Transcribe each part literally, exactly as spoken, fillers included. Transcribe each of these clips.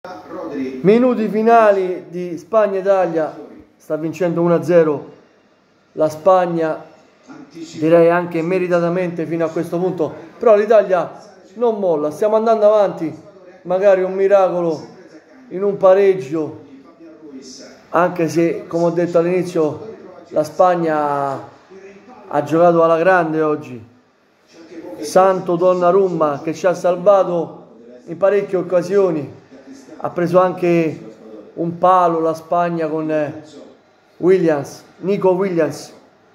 Minuti finali di Spagna-Italia, sta vincendo uno a zero la Spagna, direi anche meritatamente fino a questo punto, però l'Italia non molla, stiamo andando avanti, magari un miracolo in un pareggio, anche se come ho detto all'inizio la Spagna ha giocato alla grande oggi. Santo Donnarumma che ci ha salvato in parecchie occasioni, ha preso anche un palo la Spagna con Williams, Nico Williams,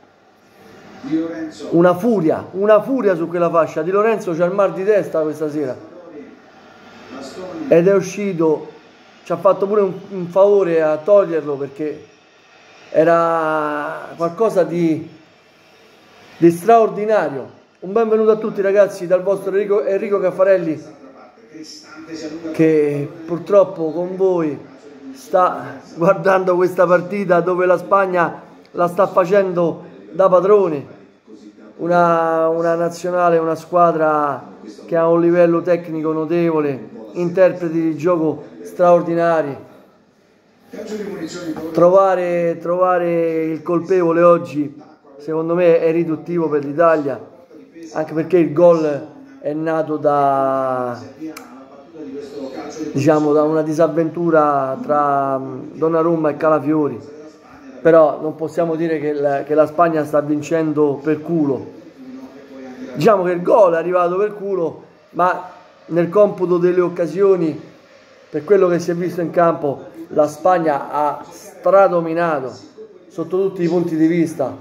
una furia, una furia su quella fascia. Di Lorenzo c'ha il mal di testa questa sera ed è uscito, ci ha fatto pure un, un favore a toglierlo perché era qualcosa di, di straordinario. Un benvenuto a tutti ragazzi dal vostro Enrico, Enrico Caffarelli, che purtroppo con voi sta guardando questa partita dove la Spagna la sta facendo da padrone, una, una nazionale, una squadra che ha un livello tecnico notevole, interpreti di gioco straordinari. Trovare, trovare il colpevole oggi secondo me è riduttivo per l'Italia, anche perché il gol è nato da, diciamo, da una disavventura tra Donnarumma e Calafiori, però non possiamo dire che la, che la Spagna sta vincendo per culo. Diciamo che il gol è arrivato per culo, ma nel computo delle occasioni, per quello che si è visto in campo, la Spagna ha stradominato sotto tutti i punti di vista.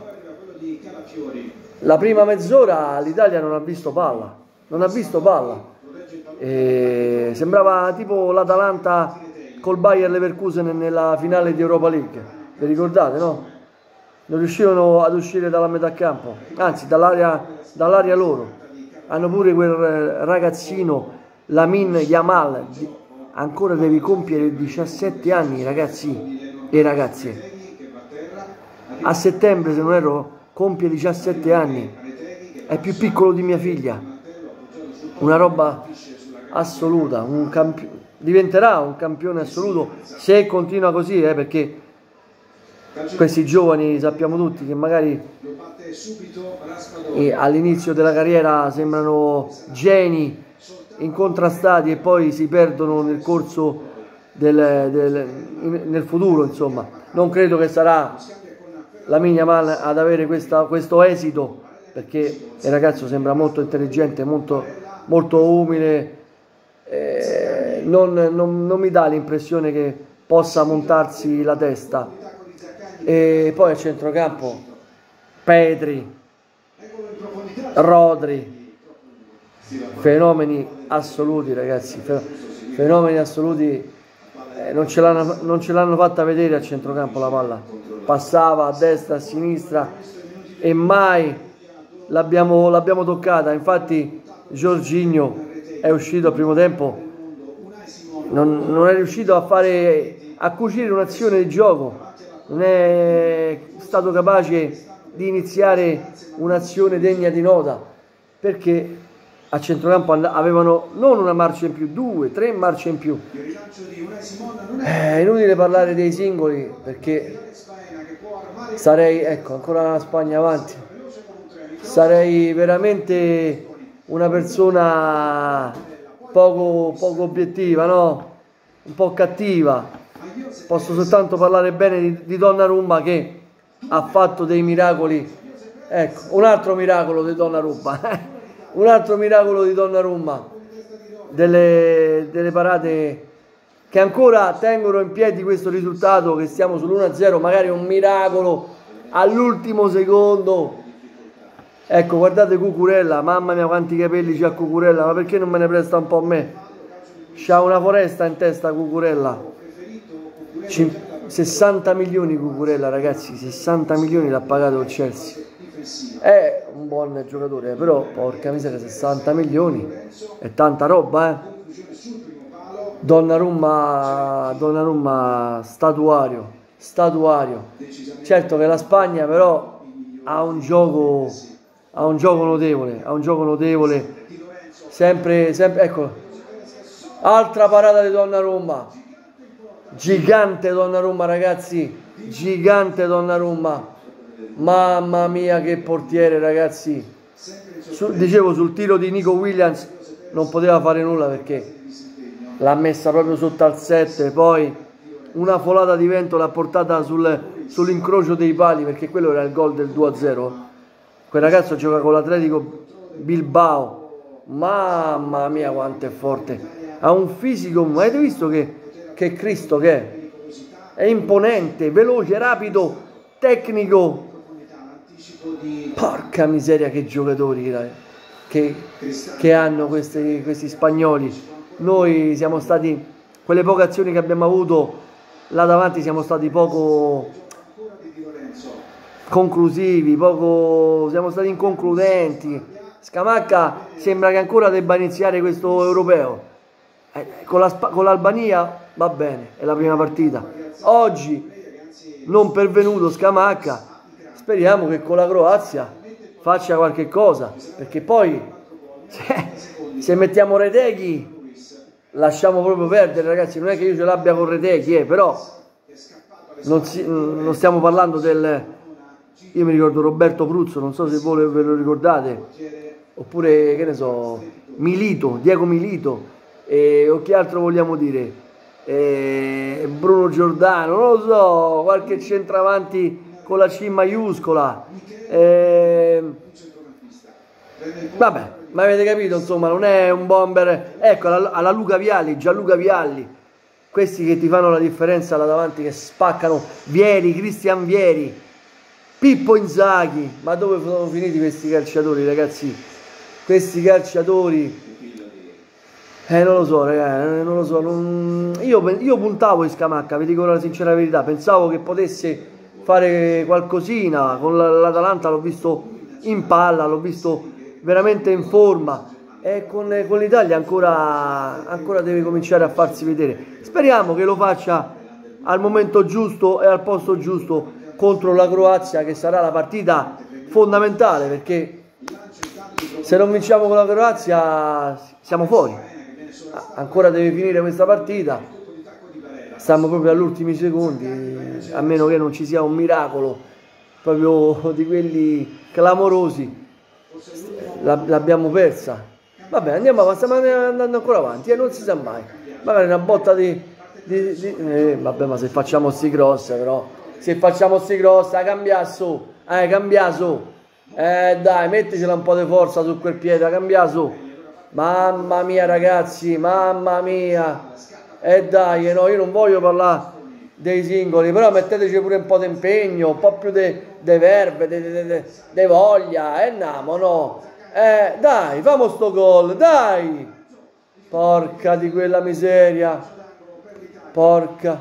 La prima mezz'ora l'Italia non ha visto palla, non ha visto palla. E sembrava tipo l'Atalanta col Bayer Leverkusen nella finale di Europa League, vi ricordate, no? Non riuscivano ad uscire dalla metà campo, anzi dall'area dall'area loro. Hanno pure quel ragazzino Lamine Yamal, ancora devi compiere diciassette anni ragazzi e ragazze, a settembre se non erro compie diciassette anni, è più piccolo di mia figlia, una roba assoluta, un campi- diventerà un campione assoluto se continua così, eh, perché questi giovani sappiamo tutti che magari eh, all'inizio della carriera sembrano geni incontrastati e poi si perdono nel corso del, del in, nel futuro, insomma. Non credo che sarà Lamine Yamal ad avere questa, questo esito, perché il ragazzo sembra molto intelligente, molto, molto umile, eh, non, non, non mi dà l'impressione che possa montarsi la testa. E poi a centrocampo Pedri, Rodri, fenomeni assoluti ragazzi, fenomeni assoluti, eh, non ce l'hanno non ce l'hanno fatta vedere a centrocampo la palla, passava a destra, a sinistra e mai l'abbiamo l'abbiamo toccata. Infatti Jorginho è uscito al primo tempo, non, non è riuscito a fare a cucire un'azione di gioco, non è stato capace di iniziare un'azione degna di nota, perché a centrocampo avevano non una marcia in più, due, tre marce in più. È inutile parlare dei singoli perché sarei, ecco, ancora la Spagna avanti, sarei veramente una persona poco, poco obiettiva, no? Un po' cattiva. Posso soltanto parlare bene di, di Donnarumma che ha fatto dei miracoli. Ecco, un altro miracolo di Donnarumma, un altro miracolo di Donnarumma, delle, delle parate che ancora tengono in piedi questo risultato, che stiamo sull'uno a zero, magari un miracolo all'ultimo secondo. Ecco, guardate Cucurella, mamma mia quanti capelli c'ha Cucurella, ma perché non me ne presta un po' a me? C'ha una foresta in testa Cucurella. sessanta milioni Cucurella ragazzi, sessanta milioni l'ha pagato il Chelsea. È un buon giocatore, però porca miseria, sessanta milioni è tanta roba, eh. Donnarumma, Donnarumma statuario, statuario. Certo che la Spagna però ha un gioco, ha un gioco notevole, ha un gioco notevole, sempre, sempre, ecco, Altra parata di Donnarumma. Gigante Donnarumma, ragazzi. Gigante Donnarumma. Mamma mia che portiere, ragazzi. Su, dicevo, sul tiro di Nico Williams non poteva fare nulla perché l'ha messa proprio sotto al sette. Poi una folata di vento l'ha portata sul, sull'incrocio dei pali, perché quello era il gol del due a zero. Quel ragazzo gioca con l'Atletico Bilbao. Mamma mia quanto è forte. Ha un fisico, ma avete visto che, che Cristo che è? È imponente, veloce, rapido, tecnico. Porca miseria che giocatori che, che hanno questi, questi spagnoli. Noi siamo stati, quelle poche azioni che abbiamo avuto là davanti, siamo stati poco conclusivi, poco, siamo stati inconcludenti. Scamacca sembra che ancora debba iniziare questo europeo. Eh, con l'Albania la, va bene, è la prima partita. Oggi non pervenuto Scamacca. Speriamo che con la Croazia faccia qualche cosa, perché poi se, se mettiamo Reteghi lasciamo proprio perdere, ragazzi. Non è che io ce l'abbia con Reteghi, eh, però non, si, non stiamo parlando del... Io mi ricordo Roberto Pruzzo, non so se voi ve lo ricordate, oppure che ne so, Milito, Diego Milito, e, o che altro vogliamo dire, e, Bruno Giordano, non lo so, qualche centravanti con la C maiuscola, e, vabbè, ma avete capito, insomma, non è un bomber. Ecco, alla, alla Luca Vialli, Gianluca Vialli, questi che ti fanno la differenza là davanti, che spaccano. Vieri, Cristian Vieri, Pippo Inzaghi. Ma dove sono finiti questi calciatori, ragazzi? Questi calciatori, eh non lo so, ragazzi, non lo so. Non... Io, io puntavo in Scamacca, vi dico la sincera verità. Pensavo che potesse fare qualcosina. Con l'Atalanta l'ho visto in palla, l'ho visto veramente in forma, e con, con l'Italia ancora, ancora deve cominciare a farsi vedere. Speriamo che lo faccia al momento giusto e al posto giusto contro la Croazia, che sarà la partita fondamentale, perché se non vinciamo con la Croazia siamo fuori. Ancora deve finire questa partita, stiamo proprio agli ultimi secondi, a meno che non ci sia un miracolo proprio di quelli clamorosi. L'abbiamo persa. Vabbè, andiamo avanti, stiamo andando ancora avanti, e eh, non si sa mai. Magari una botta di... di, di eh, vabbè, ma se facciamo sti cross, però se facciamo sti cross, eh, cambia su, eh, cambia su, eh dai, metticela un po' di forza su quel piede, cambia su. Mamma mia, ragazzi, mamma mia. E eh, dai, no, io non voglio parlare dei singoli, però metteteci pure un po' di impegno, un po' più di verve, di voglia, e eh, andiamo, no? Eh, dai, famo sto gol, dai! Porca di quella miseria, porca.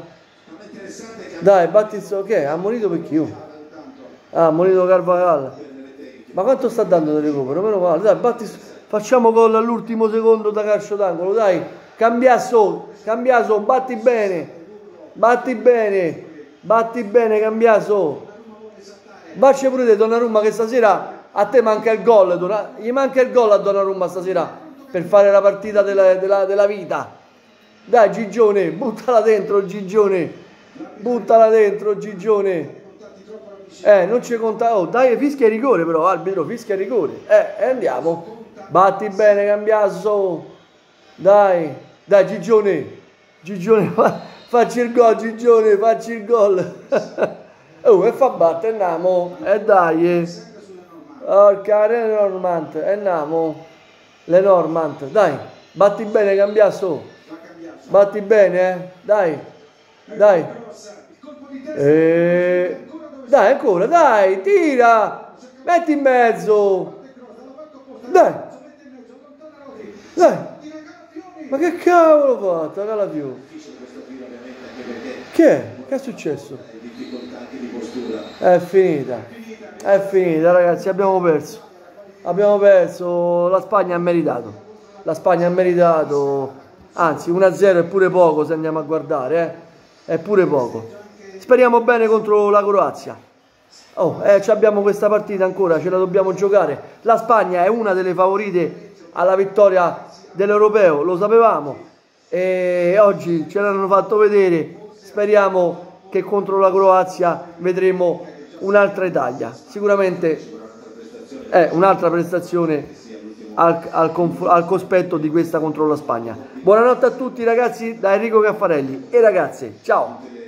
Dai, batti il so, che? Ha ammonito per chi? Ah, ha ammonito Carvajal. Ma quanto sta dando di recupero? Meno male, dai, batti, facciamo gol all'ultimo secondo da calcio d'angolo, dai, Cambiasso, Cambiasso, batti bene. Batti bene, batti bene, Cambiaso. Bacci pure te, Donnarumma, che stasera a te manca il gol. Donna... Gli manca il gol a Donnarumma stasera per fare la partita della, della, della vita. Dai, Gigione, buttala dentro, Gigione. Buttala dentro, Gigione. Eh, non ci conta. Oh, dai, fischia il rigore, però, arbitro, fischia il rigore. Eh, e andiamo. Batti bene, Cambiaso. Dai, dai, Gigione. Gigione, facci il gol, Gigione, facci il gol. Oh, e fa battere, andiamo. E eh, dai. Eh. Porca, Lenormand, e andiamo. Lenormand, dai. Batti bene, Cambiasso. Batti bene, eh. Dai. Dai. E... Dai, ancora, dai, tira. Metti in mezzo. Dai. Dai. Ma che cavolo ho fatto? Calafiori. Che è? Che è successo? È finita. È finita, ragazzi, abbiamo perso. Abbiamo perso. La Spagna ha meritato. La Spagna ha meritato. Anzi, uno a zero è pure poco se andiamo a guardare, eh. È pure poco. Speriamo bene contro la Croazia. Oh, eh, abbiamo questa partita ancora, ce la dobbiamo giocare. La Spagna è una delle favorite alla vittoria dell'Europeo, lo sapevamo. e oggi ce l'hanno fatto vedere. Speriamo che contro la Croazia vedremo un'altra Italia, sicuramente è un'altra prestazione al, al, al cospetto di questa contro la Spagna. Buonanotte a tutti ragazzi da Enrico Caffarelli e ragazze, ciao!